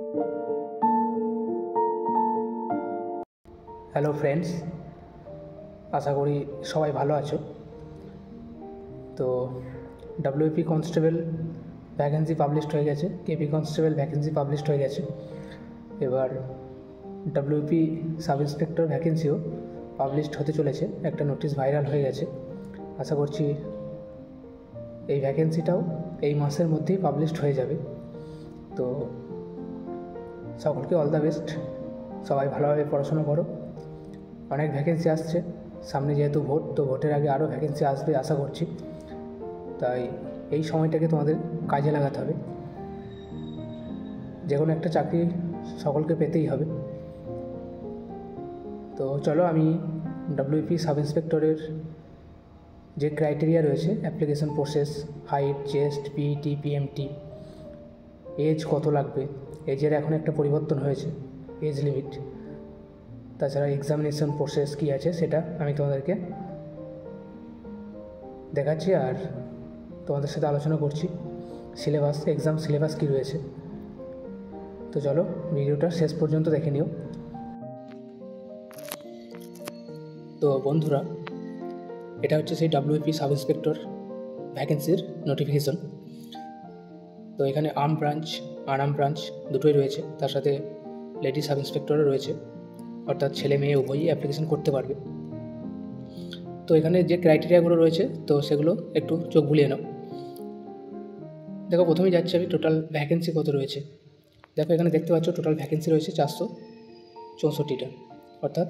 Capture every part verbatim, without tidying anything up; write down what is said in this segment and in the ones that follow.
Hello friends, আশা করি সবাই ভালো আছো। তো ডাব্লিউপি কনস্টেবল ভ্যাকেন্সি পাবলিশড হয়ে গেছে, কেপি কনস্টেবল ভ্যাকেন্সি পাবলিশড হয়ে গেছে। এবার ডাব্লিউপি সাব ইন্সপেক্টর ভ্যাকেন্সিও পাবলিশড হতে চলেছে, একটা নোটিশ ভাইরাল হয়ে গেছে। আশা করছি এই ভ্যাকেন্সিটাও এই মাসের মধ্যেই পাবলিশড হয়ে যাবে। তো সকলকে অল দ্য বেস্ট, সবাই ভালোভাবে পড়াশোনা করো। অনেক ভ্যাকেন্সি আসছে সামনে, যেহেতু ভোট, তো ভোটের আগে আরও ভ্যাকেন্সি আসবে আশা করছি। তাই এই সময়টাকে তোমাদের কাজে লাগাতে হবে। যে কোনো একটা চাকরি সকলকে পেতেই হবে। তো চলো, আমি ডাব্লিউপি সাব ইন্সপেক্টরের যে ক্রাইটেরিয়া রয়েছে, application process, height, chest, PET, PMT, age কত লাগবে, এজের এখন একটা পরিবর্তন হয়েছে, এজ লিমিট। তাছাড়া এক্সামিনেশন প্রসেস কী আছে সেটা আমি তোমাদেরকে দেখাচ্ছি আর তোমাদের সাথে আলোচনা করছি। সিলেবাস, এক্সাম সিলেবাস কী রয়েছে। তো চলো ভিডিওটা শেষ পর্যন্ত দেখে নিও। তো বন্ধুরা, এটা হচ্ছে সেই ডাব্লিউপি সাব ইন্সপেক্টর ভ্যাকেন্সির নোটিফিকেশন। তো এখানে আর্ম ব্রাঞ্চ, আনআর্ম ব্রাঞ্চ দুটোই রয়েছে, তার সাথে লেডি সাব ইন্সপেক্টরও রয়েছে, অর্থাৎ ছেলে মেয়ে উভয়ই অ্যাপ্লিকেশন করতে পারবে। তো এখানে যে ক্রাইটেরিয়াগুলো রয়েছে তো সেগুলো একটু চোখ বুলিয়ে নাও। দেখো, প্রথমেই যাচ্ছি আমি টোটাল ভ্যাকেন্সি কত রয়েছে। দেখো, এখানে দেখতে পাচ্ছ টোটাল ভ্যাকেন্সি রয়েছে চারশো চৌষট্টিটা, অর্থাৎ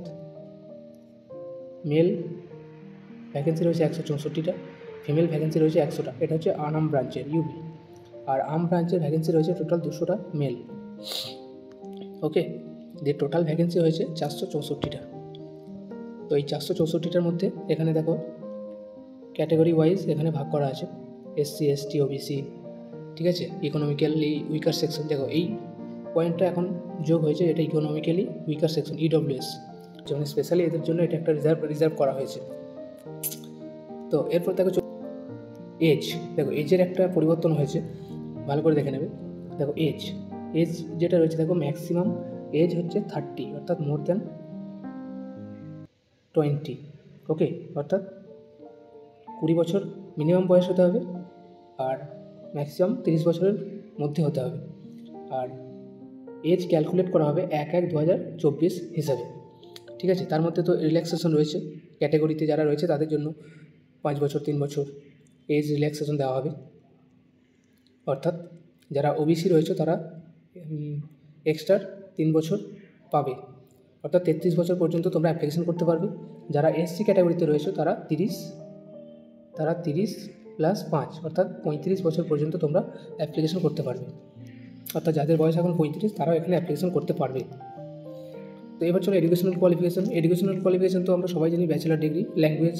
মেল ভ্যাকেন্সি রয়েছে একশো চৌষট্টিটা, ফিমেল ভ্যাকেন্সি রয়েছে একশোটা। এটা হচ্ছে আনআর্ম ব্রাঞ্চের ইউবি। আর আর্ম ব্রাঞ্চের ভ্যাকেন্সি রয়েছে টোটাল দুশোটা মেল। ওকে, যে টোটাল ভ্যাকেন্সি হয়েছে চারশো চৌষট্টিটা। তো এই চারশো চৌষট্টিটার মধ্যে এখানে দেখো ক্যাটাগরি ওয়াইজ এখানে ভাগ করা আছে, এসসি, এসটি, ওবিসি, ঠিক আছে, ইকোনমিক্যালি উইকার সেকশন। দেখো, এই পয়েন্টটা এখন যোগ হয়েছে, এটা ইকোনমিক্যালি উইকার সেকশন, ইডব্লিউএস, যেমন স্পেশালি এদের জন্য এটা একটা রিজার্ভ রিজার্ভ করা হয়েছে। তো এরপর দেখো এজ, দেখো এজের একটা পরিবর্তন হয়েছে, ভালো করে দেখে নেবে। দেখো এজ এজ যেটা রয়েছে, দেখো ম্যাক্সিমাম এজ হচ্ছে থার্টি, অর্থাৎ মোর দ্যান টোয়েন্টি। ওকে, অর্থাৎ কুড়ি বছর মিনিমাম বয়স হতে হবে, আর ম্যাক্সিমাম তিরিশ বছরের মধ্যে হতে হবে। আর এজ ক্যালকুলেট করা হবে এক এক দু হাজার চব্বিশ হিসাবে, ঠিক আছে। তার মধ্যে তো রিল্যাক্সেশন রয়েছে, ক্যাটাগরিতে যারা রয়েছে তাদের জন্য পাঁচ বছর তিন বছর এজ রিল্যাক্সেশন দেওয়া হবে। অর্থাৎ যারা ওবিসি রয়েছে তারা এক্সট্রা তিন বছর পাবে, অর্থাৎ তেত্রিশ বছর পর্যন্ত তোমরা অ্যাপ্লিকেশন করতে পারবে। যারা এসসি ক্যাটাগরিতে রয়েছে তারা তিরিশ তারা তিরিশ প্লাস পাঁচ, অর্থাৎ পঁয়ত্রিশ বছর পর্যন্ত তোমরা অ্যাপ্লিকেশন করতে পারবে। অর্থাৎ যাদের বয়স এখন পঁয়ত্রিশ তারাও এখানে অ্যাপ্লিকেশন করতে পারবে। তো এবার চলো এডুকেশনাল কোয়ালিফিকেশন। এডুকেশনাল কোয়ালিফিকেশন তো আমরা সবাই জানি ব্যাচেলার ডিগ্রি, ল্যাঙ্গুয়েজ।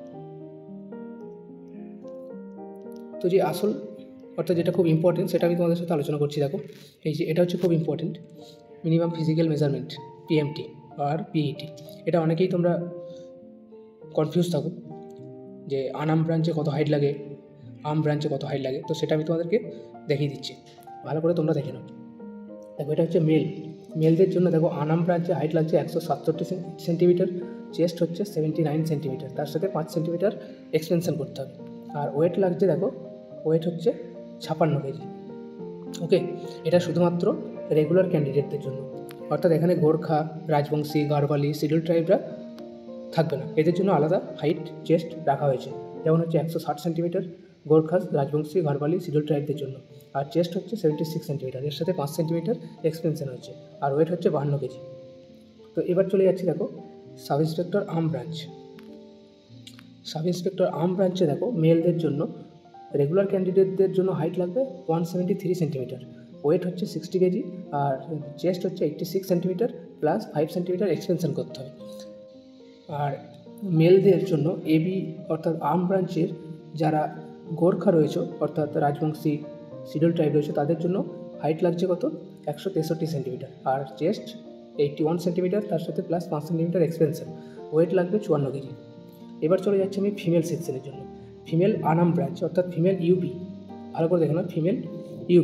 তো যে আসল, অর্থাৎ যেটা খুব ইম্পর্টেন্ট সেটা আমি তোমাদের সাথে আলোচনা করছি। দেখো, এই যে এটা হচ্ছে খুব important, minimum physical measurement, PMT আর পিইটি। এটা অনেকেই তোমরা কনফিউজ থাকো যে আনআর্ম ব্রাঞ্চে কত হাইট লাগে, আর্ম ব্রাঞ্চে কত হাইট লাগে। তো সেটা আমি তোমাদেরকে দেখিয়ে দিচ্ছি, ভালো করে তোমরা দেখে নাও। দেখো, এটা হচ্ছে মেল। মেলদের জন্য দেখো আনআর্ম ব্রাঞ্চে হাইট লাগছে একশো সাতষট্টি সেন্টিমিটার, চেস্ট হচ্ছে সেভেন্টি নাইন সেন্টিমিটার, তার সাথে পাঁচ সেন্টিমিটার এক্সপেনশন করতে হবে। আর ওয়েট লাগছে, দেখো ওয়েট হচ্ছে ছাপান্ন কেজি। ওকে, এটা শুধুমাত্র রেগুলার ক্যান্ডিডেটদের জন্য, অর্থাৎ এখানে গোর্খা, রাজবংশী, গাড়ওয়ালি, শিডিউল ট্রাইবরা থাকবে না। এদের জন্য আলাদা হাইট চেস্ট রাখা হয়েছে, যেমন হচ্ছে একশো ষাট সেন্টিমিটার গোর্খাস, রাজবংশী, গাড়ওয়ালি, শিডিউল ট্রাইবদের জন্য। আর চেস্ট হচ্ছে সেভেন্টি সিক্স সেন্টিমিটার, এর সাথে পাঁচ সেন্টিমিটার এক্সপেনশন হয়েছে। আর ওয়েট হচ্ছে বাহান্ন কেজি। তো এবার চলে যাচ্ছি, দেখো sub inspector arm branch. Sub inspector arm ব্রাঞ্চে দেখো মেলদের জন্য, রেগুলার ক্যান্ডিডেটদের জন্য হাইট লাগবে one seventy three centimetre, weight হচ্ছে সিক্সটি কেজি, আর চেস্ট হচ্ছে eighty six centimetre plus five centimetre expansion করতে হবে। আর মেলদের জন্য এবি, অর্থাৎ আর্ম ব্রাঞ্চের যারা গোর্খা রয়েছে, অর্থাৎ রাজবংশী, শিডিউল ট্রাইব রয়েছে, তাদের জন্য হাইট লাগছে কত একশো তেষট্টি সেন্টিমিটার, আর চেস্ট এইটটি ওয়ান সেন্টিমিটার, তার সাথে প্লাস পাঁচ সেন্টিমিটার এক্সপেনশন, ওয়েট লাগবে চুয়ান্ন কেজি। এবার চলে যাচ্ছে আমি ফিমেল সেকশনের জন্য। ফিমেল আনআর্ম ব্রাঞ্চ, অর্থাৎ ফিমেল ইউপি, ভালো করে দেখো না, ফিমেল ইউপি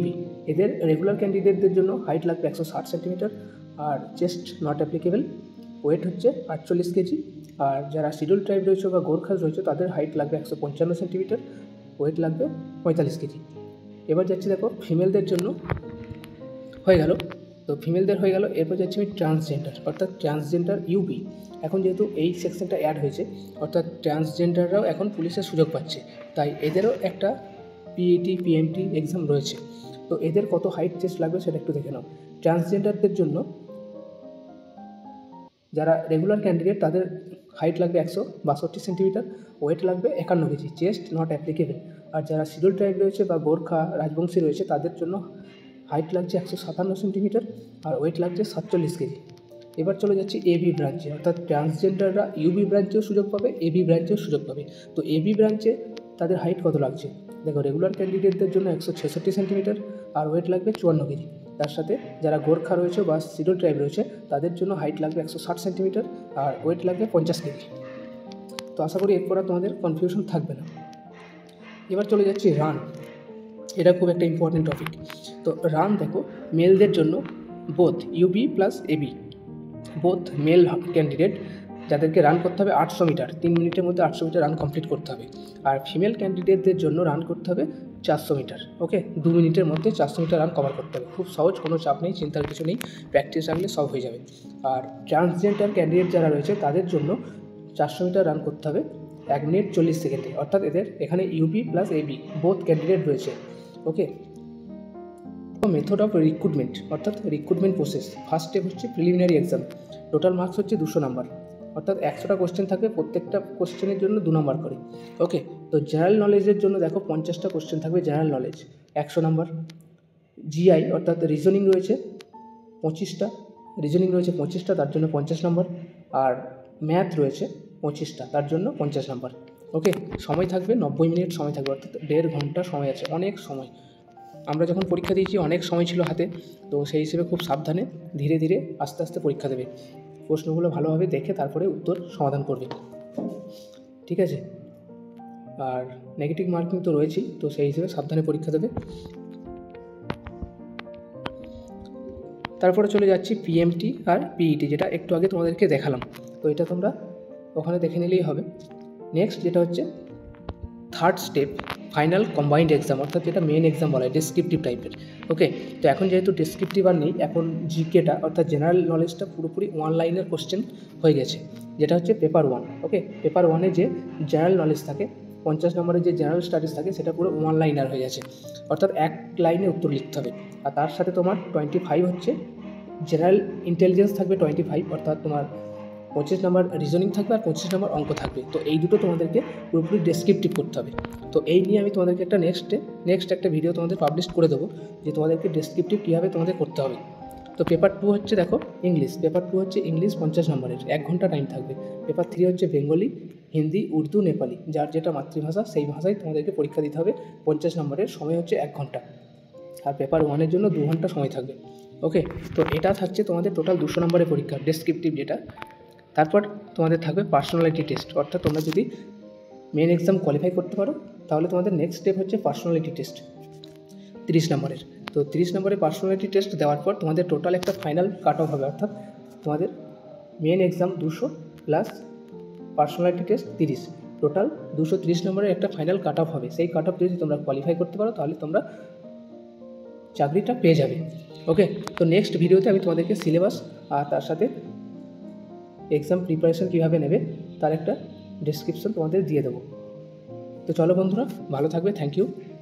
এদের রেগুলার ক্যান্ডিডেটদের জন্য হাইট লাগবে একশো ষাট সেন্টিমিটার, আর চেস্ট নট অ্যাপ্লিকেবল, ওয়েট হচ্ছে আটচল্লিশ কেজি। আর যারা শিডিউল ট্রাইব রয়েছে বা গোর্খাস রয়েছে তাদের হাইট লাগবে একশো পঞ্চান্ন সেন্টিমিটার, ওয়েট লাগবে পঁয়তাল্লিশ কেজি। এবার যাচ্ছি দেখো ফিমেলদের জন্য হয়ে গেল, তো ফিমেলদের হয়ে গেল। এরপর যাচ্ছি আমি ট্রান্সজেন্ডার, অর্থাৎ ট্রান্সজেন্ডার ইউপি। এখন যেহেতু এই সেকশনটা অ্যাড হয়েছে, অর্থাৎ ট্রান্সজেন্ডাররাও এখন পুলিশের সুযোগ পাচ্ছে, তাই এদেরও একটা পিইটি পিএমটি এক্সাম রয়েছে। তো এদের কত হাইট চেস্ট লাগবে সেটা একটু দেখে নাও। ট্রান্সজেন্ডারদের জন্য যারা রেগুলার ক্যান্ডিডেট তাদের হাইট লাগবে একশো বাষট্টি সেন্টিমিটার, ওয়েট লাগবে একান্ন কেজি, চেস্ট নট অ্যাপ্লিকেবল। আর যারা শিডিউল ট্রাইব রয়েছে বা গোর্খা রাজবংশী রয়েছে তাদের জন্য হাইট লাগছে একশো সাতান্ন সেন্টিমিটার, আর ওয়েট লাগছে সাতচল্লিশ কেজি। এবার চলে যাচ্ছি এবি ব্রাঞ্চে, অর্থাৎ ট্রান্সজেন্ডাররা ইউবি ব্রাঞ্চেও সুযোগ পাবে, এবি ব্রাঞ্চেও সুযোগ পাবে। তো এবি ব্রাঞ্চে তাদের হাইট কত লাগছে দেখো, রেগুলার ক্যান্ডিডেটদের জন্য একশো ছেষট্টি সেন্টিমিটার, আর ওয়েট লাগবে চুয়ান্ন কেজি। তার সাথে যারা গোর্খা রয়েছে বা শিডিউল ট্রাইব রয়েছে তাদের জন্য হাইট লাগবে একশো ষাট সেন্টিমিটার, আর ওয়েট লাগবে পঞ্চাশ কেজি। তো আশা করি এরপর আর তোমাদের কনফিউশন থাকবে না। এবার চলে যাচ্ছি রান, এটা খুব একটা ইম্পর্টেন্ট টপিক। তো রান দেখো মেলদের জন্য both UB plus AB, both male candidate যাদেরকে রান করতে হবে আটশো মিটার, তিন মিনিটের মধ্যে আটশো মিটার রান কমপ্লিট করতে হবে। আর ফিমেল ক্যান্ডিডেটদের জন্য রান করতে হবে চারশো মিটার, ওকে, দু মিনিটের মধ্যে চারশো মিটার রান কভার করতে হবে। খুব সহজ, কোনো চাপ নেই, চিন্তার কিছু নেই, প্র্যাকটিস রাখলে সব হয়ে যাবে। আর ট্রান্সজেন্ডার ক্যান্ডিডেট যারা রয়েছে তাদের জন্য চারশো মিটার রান করতে হবে এক মিনিট চল্লিশ সেকেন্ডে, অর্থাৎ এদের এখানে UB plus AB both candidate রয়েছে, ওকে। মেথড অফ রিক্রুটমেন্ট, অর্থাৎ রিক্রুটমেন্ট প্রসেস। ফার্স্ট স্টেপ হচ্ছে প্রিলিমিনারি এক্সাম, টোটাল মার্কস হচ্ছে দুশো নাম্বার, অর্থাৎ একশোটা কোশ্চেন থাকবে, প্রত্যেকটা কোশ্চেনের জন্য দু নাম্বার করে, ওকে। তো জেনারেল নলেজের জন্য দেখো পঞ্চাশটা কোশ্চেন থাকবে, জেনারেল নলেজ একশো নাম্বার। জিআই অর্থাৎ রিজনিং রয়েছে পঁচিশটা, রিজনিং রয়েছে পঁচিশটা, তার জন্য পঞ্চাশ নম্বর। আর ম্যাথ রয়েছে পঁচিশটা, তার জন্য পঞ্চাশ নম্বর, ওকে। সময় থাকবে নব্বই মিনিট সময় থাকবে, অর্থাৎ দেড় ঘন্টা সময় আছে, অনেক সময়। আমরা যখন পরীক্ষা দিয়েছি অনেক সময় ছিল হাতে, তো সেই হিসেবে খুব সাবধানে ধীরে ধীরে আস্তে আস্তে পরীক্ষা দেবে, প্রশ্নগুলো ভালোভাবে দেখে তারপরে উত্তর সমাধান করবে, ঠিক আছে। আর নেগেটিভ মার্কিং তো রয়েছেই, তো সেই হিসেবে সাবধানে পরীক্ষা দেবে। তারপরে চলে যাচ্ছি পিএমটি আর পিইটি, যেটা একটু আগে তোমাদেরকে দেখালাম, তো এটা তোমরা ওখানে দেখে নিলেই হবে। নেক্সট যেটা হচ্ছে third step, final combined exam, অর্থাৎ যেটা মেন এক্সাম বলা হয় ডেসক্রিপটিভ টাইপের, ওকে। তো এখন যেহেতু ডেসক্রিপটিভ আর নেই, এখন জিকেটা অর্থাৎ জেনারেল নলেজটা পুরোপুরি ওয়ান লাইনের কোশ্চেন হয়ে গেছে, যেটা হচ্ছে পেপার ওয়ান, ওকে। পেপার ওয়ানে যে জেনারেল নলেজ থাকে, পঞ্চাশ নম্বরের যে জেনারেল স্টাডিজ থাকে, সেটা পুরো ওয়ান লাইনার হয়ে গেছে, অর্থাৎ এক লাইনে উত্তর লিখতে হবে। আর তার সাথে তোমার টোয়েন্টি ফাইভ হচ্ছে জেনারেল ইন্টেলিজেন্স থাকবে, টোয়েন্টি ফাইভ অর্থাৎ তোমার পঁচিশ নম্বর রিজনিং থাকবে আর পঁচিশ নম্বর অঙ্ক থাকবে। তো এই দুটো তোমাদেরকে পুরোপুরি ডেসক্রিপটিভ করতে হবে। তো এই নিয়ে আমি তোমাদেরকে একটা নেক্সটে নেক্সট একটা ভিডিও তোমাদের পাবলিশ করে দেবো, যে তোমাদেরকে ডেসক্রিপটিভ কীভাবে তোমাদের করতে হবে। তো পেপার টু হচ্ছে দেখো ইংলিশ, পেপার টু হচ্ছে ইংলিশ পঞ্চাশ নম্বরের, এক ঘন্টা টাইম থাকবে। পেপার থ্রি হচ্ছে বেঙ্গলি, হিন্দি, উর্দু, নেপালি, যার যেটা মাতৃভাষা সেই ভাষায় তোমাদেরকে পরীক্ষা দিতে হবে, পঞ্চাশ নম্বরের, সময় হচ্ছে এক ঘন্টা। আর পেপার ওয়ানের জন্য দু ঘন্টা সময় থাকবে, ওকে। তো এটা থাকছে তোমাদের টোটাল দুশো নম্বরের পরীক্ষা ডেসক্রিপটিভ যেটা। তারপর তোমাদের থাকবে পার্সোনালিটি টেস্ট, অর্থাৎ তোমরা যদি মেন এক্সাম কোয়ালিফাই করতে পারো তাহলে তোমাদের নেক্সট স্টেপ হচ্ছে পার্সোনালিটি টেস্ট তিরিশ নম্বরের। তো তিরিশ নম্বরের পার্সোনালিটি টেস্ট দেওয়ার পর তোমাদের টোটাল একটা ফাইনাল কাট অফ হবে, অর্থাৎ তোমাদের মেন এক্সাম দুশো প্লাস পার্সোনালিটি টেস্ট তিরিশ, টোটাল দুশো তিরিশ নম্বরের একটা ফাইনাল কাট অফ হবে। সেই কাট অফ যদি তোমরা কোয়ালিফাই করতে পারো তাহলে তোমরা চাকরিটা পেয়ে যাবে, ওকে। তো নেক্সট ভিডিওতে আমি তোমাদেরকে সিলেবাস আর তার সাথে এক্সাম প্রিপারেশন কীভাবে নেবে তার একটা ডেসক্রিপশন তোমাদের দিয়ে দেবো। তো চলো বন্ধুরা, ভালো থাকবে, থ্যাংক ইউ।